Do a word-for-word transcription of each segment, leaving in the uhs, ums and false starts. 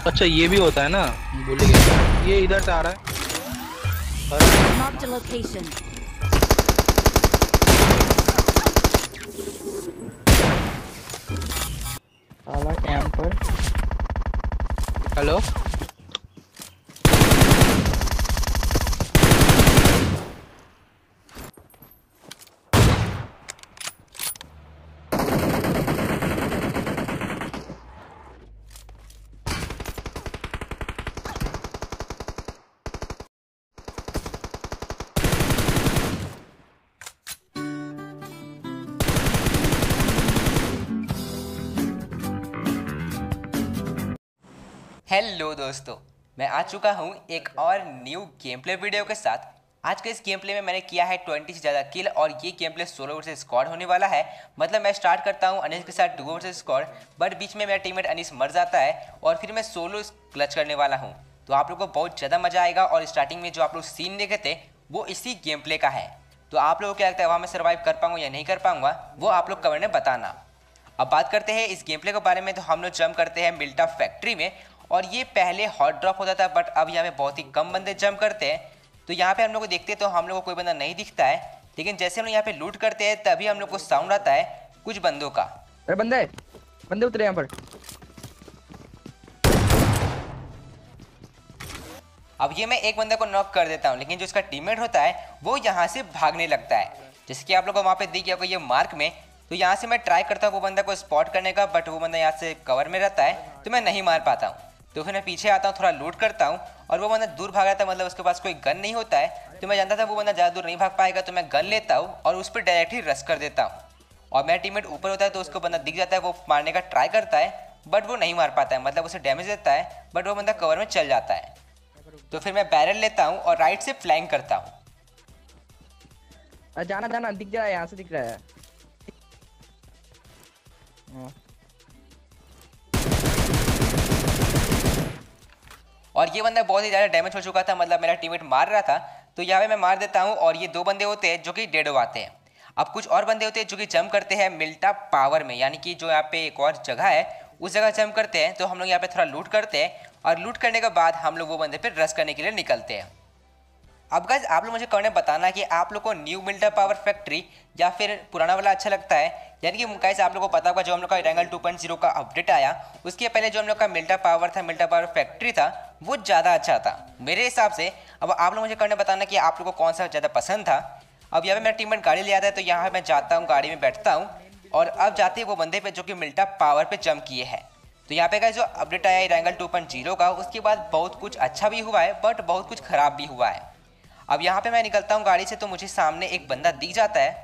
अच्छा ये भी होता है ना, भूल ही गया। ये इधर से आ रहा है। Marked a location. साला कैंपर। हेलो। हेलो दोस्तों, मैं आ चुका हूँ एक और न्यू गेम प्ले वीडियो के साथ। आज के इस गेम प्ले में मैंने किया है ट्वेंटी से ज़्यादा किल और ये game play solo versus squad होने वाला है। मतलब मैं स्टार्ट करता हूँ अनीस के साथ डुओ वर्सेस स्क्वाड, बट बीच में मेरा टीममेट अनीस मर जाता है और फिर मैं सोलो क्लच करने वाला हूँ। तो आप लोगों को बहुत ज़्यादा मज़ा आएगा और स्टार्टिंग में जो आप लोग सीन देखे थे वो इसी गेम प्ले का है। तो आप लोगों को क्या लगता है वहाँ मैं सर्वाइव कर पाऊँगा या नहीं कर पाऊँगा, वो आप लोग कमेंट में बताना। अब बात करते हैं इस गेम प्ले के बारे में। तो हम लोग जंप करते हैं मिल्टा फैक्ट्री में और ये पहले हॉट ड्रॉप होता था, बट अब यहाँ पे बहुत ही कम बंदे जंप करते हैं। तो यहाँ पे हम लोग को देखते हैं तो हम लोग को कोई बंदा नहीं दिखता है, लेकिन जैसे हम लोग यहाँ पे लूट करते हैं तभी हम लोग को साउंड आता है कुछ बंदों का। अरे बंदे बंदे उतरे यहाँ पर। अब ये मैं एक बंदे को नॉक कर देता हूँ, लेकिन जो इसका टीममेट होता है वो यहाँ से भागने लगता है। जैसे कि आप लोग को वहाँ पे दिख गया होगा ये मार्क में। तो यहाँ से मैं ट्राई करता हूँ वो बंदा को स्पॉट करने का, बट वो बंदा यहाँ से कवर में रहता है तो मैं नहीं मार पाता हूँ। तो फिर मैं पीछे आता हूँ, थोड़ा लूट करता हूँ और वो बंदा दूर भाग रहा था, मतलब उसके पास कोई गन नहीं होता है। तो मैं जानता था वो बंदा ज़्यादा दूर नहीं भाग पाएगा, तो मैं गन लेता हूँ और उस पर डायरेक्ट ही रश कर देता हूँ। और मेरा टीममेट ऊपर होता है तो उसको बंदा दिख जाता है, वो मारने का ट्राई करता है बट वो नहीं मार पाता है, मतलब उसे डैमेज देता है बट वो बंदा कवर में चल जाता है। तो फिर मैं बैरल लेता हूँ और राइट से फ्लैंक करता हूँ। अरे जाना जाना दिख रहा है, यहाँ से दिख रहा है। हाँ। और ये बंदा बहुत ही ज़्यादा डैमेज हो चुका था, मतलब मेरा टीममेट मार रहा था। तो यहाँ पे मैं मार देता हूँ और ये दो बंदे होते हैं जो कि डेड हो आते हैं। अब कुछ और बंदे होते हैं जो कि जंप करते हैं मिल्टा पावर में, यानी कि जो यहाँ पे एक और जगह है उस जगह जंप करते हैं। तो हम लोग यहाँ पे थोड़ा लूट करते हैं और लूट करने के बाद हम लोग वो बंदे पे रश करने के लिए निकलते हैं। अब गाइस आप लोग मुझे कमेंट में बताना कि आप लोग को न्यू मिल्टा पावर फैक्ट्री या फिर पुराना वाला अच्छा लगता है। यानी कि गाइस आप लोग को पता होगा जो हम लोग का रैंगल टू पॉइंट ज़ीरो का अपडेट आया उसके पहले जो हम लोग का मिल्टा पावर था, मिल्टा पावर फैक्ट्री था, वो ज़्यादा अच्छा था मेरे हिसाब से। अब आप लोग मुझे कमेंट में बताना कि आप लोग को कौन सा ज़्यादा पसंद था। अब यहाँ पे मेरा टीममेट गाड़ी ले आता है तो यहाँ मैं जाता हूँ, गाड़ी में बैठता हूँ और अब जाते हैं वो बंदे पे जो कि मिल्टा पावर पे जंप किए हैं। तो यहाँ पे का जो अपडेट आया है रैंगल टू पॉइंट ज़ीरो का, उसके बाद बहुत कुछ अच्छा भी हुआ है बट बहुत कुछ ख़राब भी हुआ है। अब यहाँ पे मैं निकलता हूँ गाड़ी से तो मुझे सामने एक बंदा दिख जाता है।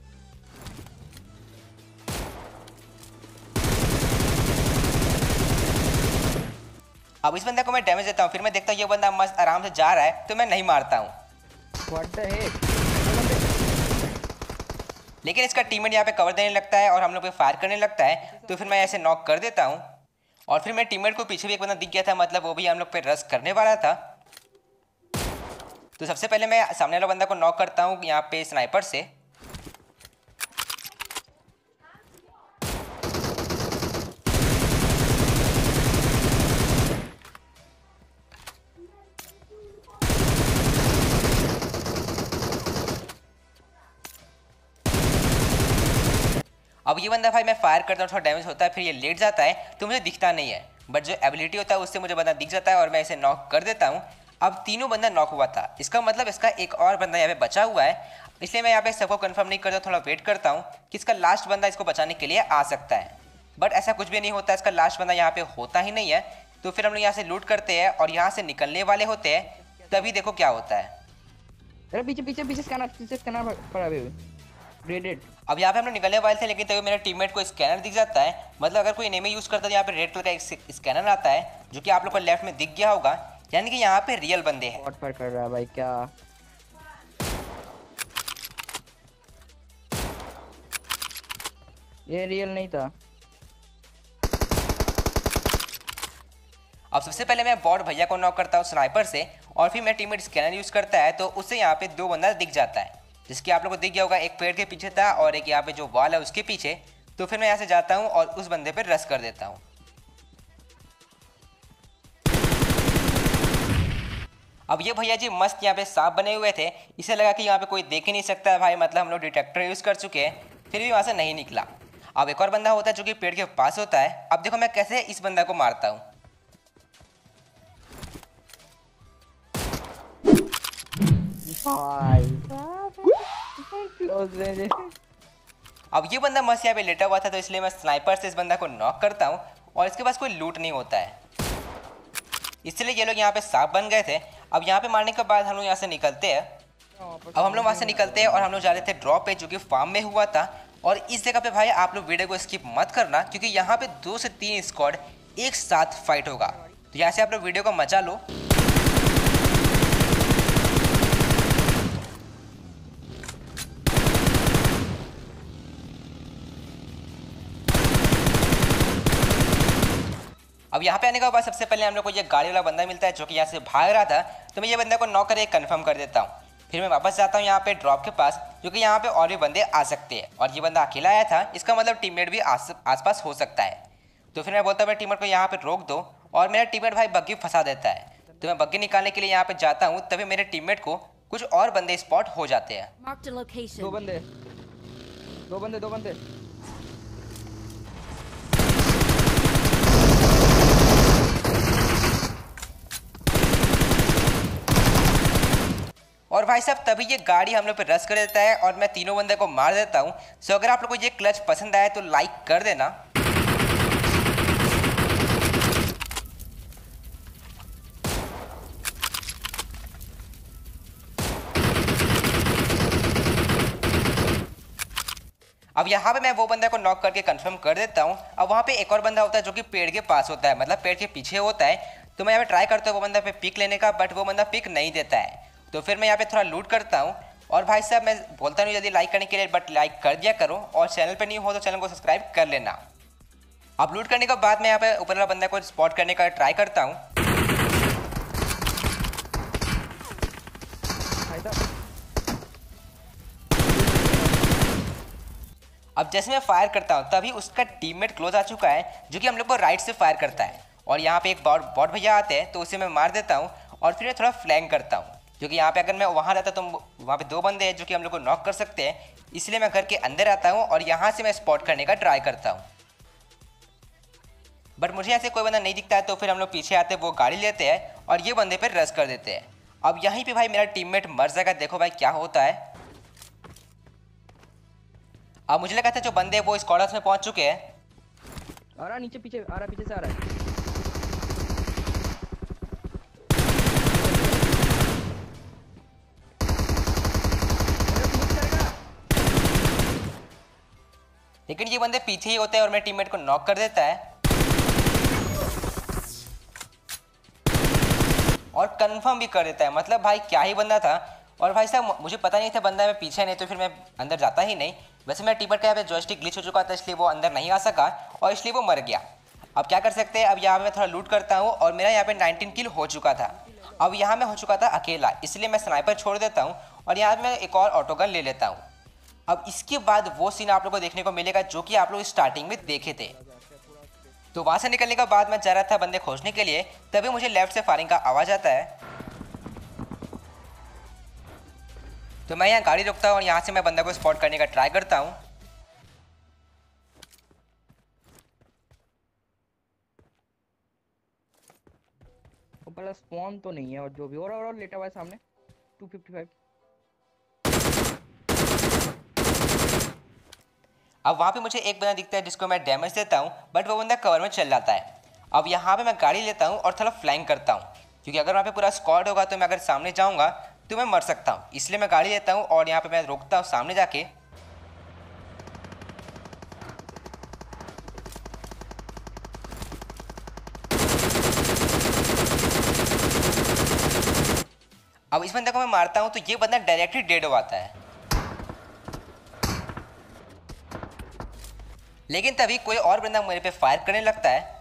अब इस बंदे को मैं डैमेज देता हूँ, फिर मैं देखता हूँ ये बंदा मस्त आराम से जा रहा है तो मैं नहीं मारता हूँ। What the heck? लेकिन इसका टीममेट यहाँ पे कवर देने लगता है और हम लोग पे फायर करने लगता है, तो फिर मैं ऐसे नॉक कर देता हूँ। और फिर मेरे टीममेट को पीछे भी एक बंदा दिख गया था, मतलब वो भी हम लोग पे रश करने वाला था। तो सबसे पहले मैं सामने वाला बंदा को नॉक करता हूँ यहाँ पे स्नाइपर से। अब ये बंदा भाई मैं फायर करता हूँ, थोड़ा डैमेज होता है, फिर ये लेट जाता है तो मुझे दिखता नहीं है, बट जो एबिलिटी होता है उससे मुझे बंदा दिख जाता है और मैं इसे नॉक कर देता हूँ। अब तीनों बंदा नॉक हुआ था, इसका मतलब इसका एक और बंदा यहाँ पे बचा हुआ है, इसलिए मैं यहाँ पे सबको कंफर्म नहीं करता, थोड़ा वेट करता हूँ कि इसका लास्ट बंदा इसको बचाने के लिए आ सकता है। बट ऐसा कुछ भी नहीं होता, इसका लास्ट बंदा यहाँ पे होता ही नहीं है। तो फिर हम लोग यहाँ से लूट करते हैं और यहाँ से निकलने वाले होते हैं, तभी देखो क्या होता है। अरे पीछे पीछे पीछे स्कैनर पीछे स्कैनर पड़ा हुआ है। रेडेड। अब यहाँ पे हम लोग निकलने वाले थे, लेकिन तभी मेरे टीममेट को स्कैनर दिख जाता है। मतलब अगर कोई एनिमी यूज करता है तो यहाँ पे रेड कलर का एक स्कैनर आता है जो कि आप लोग को लेफ्ट में दिख गया होगा, यानी कि यहाँ पे रियल बंदे हैं। व्हाट फायर कर रहा है भाई क्या? ये रियल नहीं था। अब सबसे पहले मैं बॉट भैया को नॉक करता हूँ स्नाइपर से और फिर मेरा टीममेट स्कैनर यूज करता है तो उससे यहाँ पे दो बंदा दिख जाता है, जिसके आप लोग को दिख गया होगा, एक पेड़ के पीछे था और एक यहाँ पे जो वॉल है उसके पीछे। तो फिर मैं यहाँ से जाता हूँ और उस बंदे पे रश कर देता हूँ। अब ये भैया जी मस्त यहाँ पे सांप बने हुए थे, इसे लगा कि यहाँ पे कोई देख ही नहीं सकता है भाई, मतलब हम लोग डिटेक्टर यूज़ कर चुके हैं, फिर भी वहाँ से नहीं निकला। अब एक और बंदा होता है जो कि पेड़ के पास होता है। अब देखो मैं कैसे इस बंदा को मारता हूँ। अब ये बंदा मस्त यहाँ पे लेटा हुआ था, तो इसलिए मैं स्नाइपर से इस बंदा को नॉक करता हूँ और इसके पास कोई लूट नहीं होता है, इसलिए ये लोग यहाँ पे सांप बन गए थे। अब यहाँ पे मारने के बाद हम लोग यहाँ से निकलते हैं। अब हम लोग वहाँ से निकलते हैं और हम लोग जा रहे थे ड्रॉप पे जो कि फार्म में हुआ था। और इस जगह पे भाई आप लोग वीडियो को स्किप मत करना, क्योंकि यहाँ पे दो से तीन स्क्वाड एक साथ फाइट होगा, तो यहाँ से आप लोग वीडियो को मजा लो। अब यहाँ पे आने के बाद सबसे पहले हम लोग को ये गाड़ी वाला बंदा मिलता है जो कि यहाँ से भाग रहा था, तो मैं ये बंदा को नॉक करके कंफर्म कर देता हूँ। फिर मैं वापस जाता हूँ यहाँ पे ड्रॉप के पास, जो कि यहाँ पे और भी बंदे आ सकते हैं, और ये बंदा अकेला आया था, इसका मतलब टीममेट भी आस आसपास हो सकता है। तो फिर मैं बोलता हूँ मेरे टीममेट को यहाँ पे रोक दो, और मेरा टीममेट भाई बग्गी फंसा देता है। तो मैं बग्गी निकालने के लिए यहाँ पे जाता हूँ, तभी मेरे टीममेट को कुछ और बंदे स्पॉट हो जाते हैं। Marked a location. दो बंदे दो बंदे दो बंदे और भाई साहब तभी ये गाड़ी हम लोग पे रश कर देता है और मैं तीनों बंदे को मार देता हूँ। सो अगर आप लोग को ये क्लच पसंद आया तो लाइक कर देना। अब यहाँ पे मैं वो बंदा को नॉक करके कंफर्म कर देता हूँ। अब वहाँ पे एक और बंदा होता है जो कि पेड़ के पास होता है, मतलब पेड़ के पीछे होता है। तो मैं यहाँ पे ट्राई करता हूँ वो बंदा पे पिक लेने का, बट वो बंदा पिक नहीं देता है। तो फिर मैं यहाँ पे थोड़ा लूट करता हूँ। और भाई साहब मैं बोलता नहीं जल्दी लाइक करने के लिए, बट लाइक कर दिया करो, और चैनल पे नहीं हो तो चैनल को सब्सक्राइब कर लेना। अब लूट करने के बाद मैं यहाँ पे ऊपर वाला बंदा को स्पॉट करने का ट्राई करता हूँ। अब जैसे मैं फायर करता हूँ तभी उसका टीममेट क्लोज आ चुका है, जो कि हम लोग को राइट से फायर करता है। और यहाँ पे एक बॉट बॉट भैया आते हैं, तो उसे मैं मार देता हूँ और फिर मैं थोड़ा फ्लैंक करता हूँ, क्योंकि यहाँ पे अगर मैं वहाँ रहता तो वहाँ पे दो बंदे हैं जो कि हम लोग को नॉक कर सकते हैं। इसलिए मैं घर के अंदर आता हूँ और यहाँ से मैं स्पॉट करने का ट्राई करता हूँ, बट मुझे यहाँ से कोई बंदा नहीं दिखता है। तो फिर हम लोग पीछे आते हैं, वो गाड़ी लेते हैं और ये बंदे पर रश कर देते हैं। अब यहीं पर भाई मेरा टीममेट मर जाएगा। देखो भाई क्या होता है। अब मुझे लगा था जो बंदे वो स्क्वाड हाउस में पहुंच चुके हैं। आ रहा नीचे पीछे आ रहा पीछे से आ रहा है। लेकिन ये बंदे पीछे ही होते हैं और मेरे टीममेट को नॉक कर देता है और कंफर्म भी कर देता है। मतलब भाई क्या ही बंदा था। और भाई साहब मुझे पता नहीं था बंदा में पीछे नहीं, तो फिर मैं अंदर जाता ही नहीं। वैसे मेरा टीममेट का यहाँ पे जॉयस्टिक ग्लिच हो चुका था, इसलिए वो अंदर नहीं आ सका और इसलिए वो मर गया। अब क्या कर सकते हैं। अब यहाँ पे मैं थोड़ा लूट करता हूँ और मेरा यहाँ पे नाइनटीन किल हो चुका था। अब यहाँ मैं हो चुका था अकेला, इसलिए मैं स्नाइपर छोड़ देता हूँ और यहाँ पे मैं एक और ऑटोगन ले लेता हूँ। अब इसके बाद वो सीन आप लोगों को देखने को मिलेगा जो कि आप लोग स्टार्टिंग में देखे थे। तो वहाँ से निकलने के बाद मैं जा रहा था बंदे खोजने के लिए, तभी मुझे लेफ्ट से फायरिंग का आवाज़ आता है। तो मैं यहाँ गाड़ी रोकता हूँ और यहाँ से मैं बंदा को स्पॉट करने का ट्राई करता हूँ। ऊपर स्पॉन तो नहीं है, और जो भी और और लेटा हुआ है सामने टू फिफ्टी फाइव। अब वहाँ पे मुझे एक बंदा दिखता है जिसको मैं डैमेज देता हूँ, बट वो बंदा कवर में चल जाता है। अब यहाँ पे मैं गाड़ी लेता हूँ और थोड़ा फ्लैंक करता हूँ, क्योंकि अगर वहाँ पे पूरा स्क्वाड होगा तो मैं अगर सामने जाऊँगा तो मैं मर सकता हूँ। इसलिए मैं गाड़ी लेता हूँ और यहाँ पे मैं रोकता हूँ सामने जाके। अब इस बंदे को मैं मारता हूँ तो ये बंदा डायरेक्टली डेड हो आता है। लेकिन तभी कोई और बंदा मेरे पे फायर करने लगता है।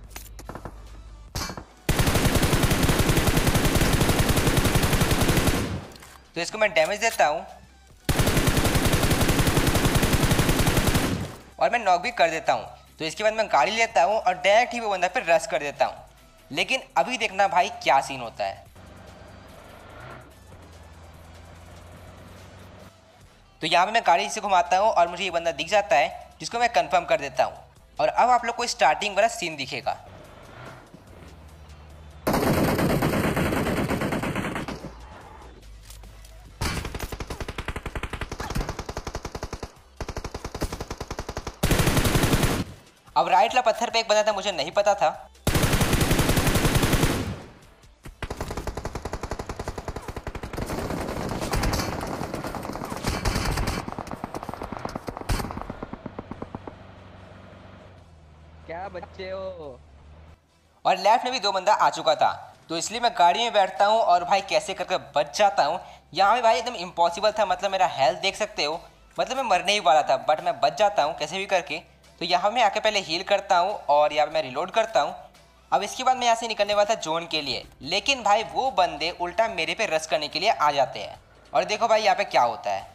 तो इसको मैं डैमेज देता हूँ और मैं नॉक भी कर देता हूँ। तो इसके बाद मैं गाड़ी लेता हूँ और डायरेक्ट ही वो बंदा पे रश कर देता हूँ। लेकिन अभी देखना भाई क्या सीन होता है। तो यहाँ पे मैं गाड़ी से घुमाता हूँ और मुझे ये बंदा दिख जाता है, जिसको मैं कंफर्म कर देता हूँ। और अब आप लोग को स्टार्टिंग वाला सीन दिखेगा। अब राइट वाला पत्थर पे एक बंदा था, मुझे नहीं पता था। क्या बच्चे हो। और लेफ्ट में भी दो बंदा आ चुका था, तो इसलिए मैं गाड़ी में बैठता हूँ और भाई कैसे करके बच जाता हूँ। यहाँ पे भाई एकदम इम्पॉसिबल था, मतलब मेरा हेल्थ देख सकते हो, मतलब मैं मरने ही वाला था, बट मैं बच जाता हूँ कैसे भी करके। तो यहाँ मैं आके पहले हील करता हूँ और यहाँ पे मैं रिलोड करता हूँ। अब इसके बाद मैं यहाँ से निकलने वाला था जोन के लिए, लेकिन भाई वो बंदे उल्टा मेरे पे रश करने के लिए आ जाते हैं। और देखो भाई यहाँ पे क्या होता है।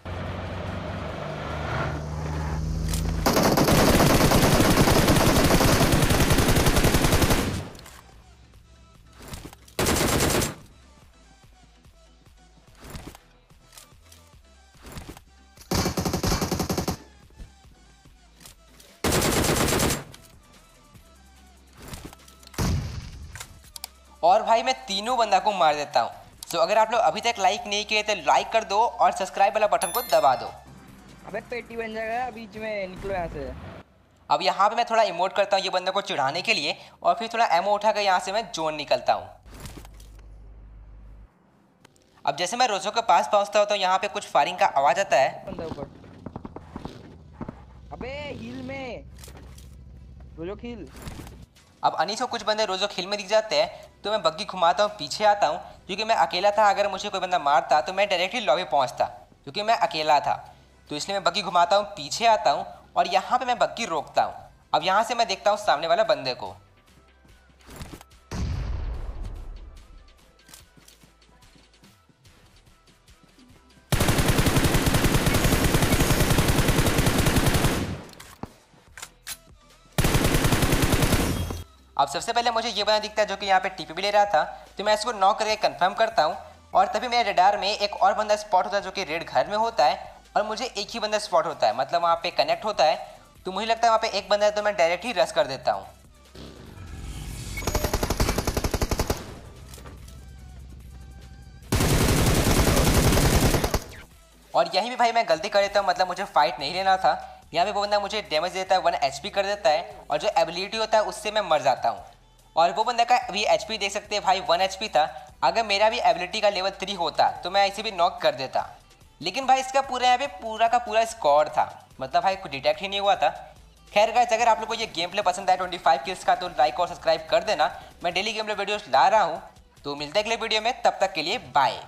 और भाई मैं तीनों बंदा को मार देता हूँ। तो अगर आप लोग अभी तक लाइक नहीं किए तो लाइक कर दो और सब्सक्राइब वाला बटन को दबा दो। अबे पेटी बन जाएगा बीच में, निकलो यहाँ से। अब यहाँ पे मैं थोड़ा इमोट करता हूँ ये बंदे को चिढ़ाने के लिए, और फिर थोड़ा एमो उठाकर यहाँ से मैं जोन निकलता हूँ। अब जैसे मैं रोजो के पास पहुँचता हूँ तो यहाँ पे कुछ फायरिंग का आवाज आता है। बंदा ऊपर। अबे हील में रोजो हील। अब अनीस को कुछ बंदे रोजो हिल में दिख जाते हैं, तो मैं बग्गी घुमाता हूँ, पीछे आता हूँ, क्योंकि मैं अकेला था। अगर मुझे कोई बंदा मारता तो मैं डायरेक्टली लॉबी पहुँचता, क्योंकि मैं अकेला था। तो इसलिए मैं बग्गी घुमाता हूँ, पीछे आता हूँ और यहाँ पे मैं बग्गी रोकता हूँ। अब यहाँ से मैं देखता हूँ सामने वाला बंदे को। अब सबसे पहले मुझे ये बंदा दिखता है जो कि यहाँ पे टीपी भी ले रहा था, तो मैं इसको नॉक करके कंफर्म करता हूँ। और तभी मेरे रडार में एक और बंदा स्पॉट होता है जो कि रेड घर में होता है, और मुझे एक ही बंदा स्पॉट होता है, मतलब वहाँ पे कनेक्ट होता है। तो मुझे लगता है वहाँ पे एक बंदा है, तो मैं डायरेक्ट ही रश कर देता हूँ। और यहीं भी भाई मैं गलती कर देता हूँ, मतलब मुझे फाइट नहीं लेना था। यहाँ पे वो बंदा मुझे डैमेज देता है, वन एचपी कर देता है, और जो एबिलिटी होता है उससे मैं मर जाता हूँ। और वो बंदा का अभी एचपी देख सकते हैं भाई, वन एचपी था। अगर मेरा भी एबिलिटी का लेवल थ्री होता तो मैं इसे भी नॉक कर देता, लेकिन भाई इसका पूरा यहाँ पे पूरा का पूरा स्कोर था, मतलब भाई कुछ डिटेक्ट ही नहीं हुआ था। खैर गाइस, अगर आप लोग को ये गेम प्ले पसंद आए ट्वेंटी फाइव किल्स का, तो लाइक और सब्सक्राइब कर देना। मैं डेली गेम प्ले वीडियोस ला रहा हूँ। तो मिलते हैं अगले वीडियो में, तब तक के लिए बाय।